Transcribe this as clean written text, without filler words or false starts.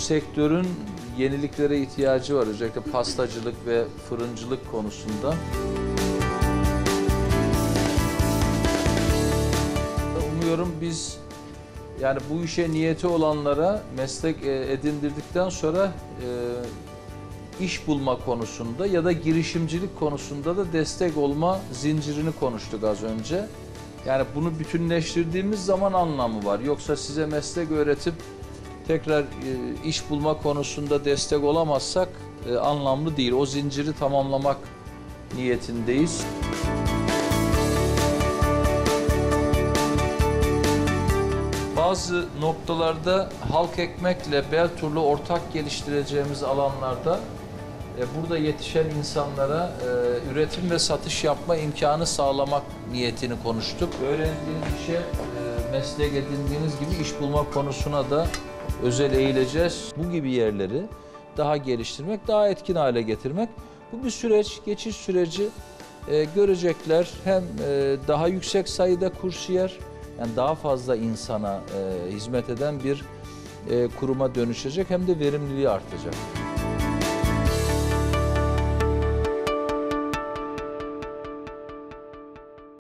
sektörün yeniliklere ihtiyacı var. Özellikle pastacılık ve fırıncılık konusunda. Umuyorum biz yani bu işe niyeti olanlara meslek edindirdikten sonra iş bulma konusunda ya da girişimcilik konusunda da destek olma zincirini konuştuk az önce. Yani bunu bütünleştirdiğimiz zaman anlamı var. Yoksa size meslek öğretip tekrar iş bulma konusunda destek olamazsak anlamlı değil. O zinciri tamamlamak niyetindeyiz. Bazı noktalarda halk ekmekle Beltur'la ortak geliştireceğimiz alanlarda burada yetişen insanlara üretim ve satış yapma imkanı sağlamak niyetini konuştuk. Öğrendiğiniz işe meslek edindiğiniz gibi iş bulma konusuna da özel eğileceğiz. Bu gibi yerleri daha geliştirmek, daha etkin hale getirmek. Bu bir süreç, geçiş süreci görecekler. Hem daha yüksek sayıda kursiyer, yani daha fazla insana hizmet eden bir kuruma dönüşecek hem de verimliliği artacak.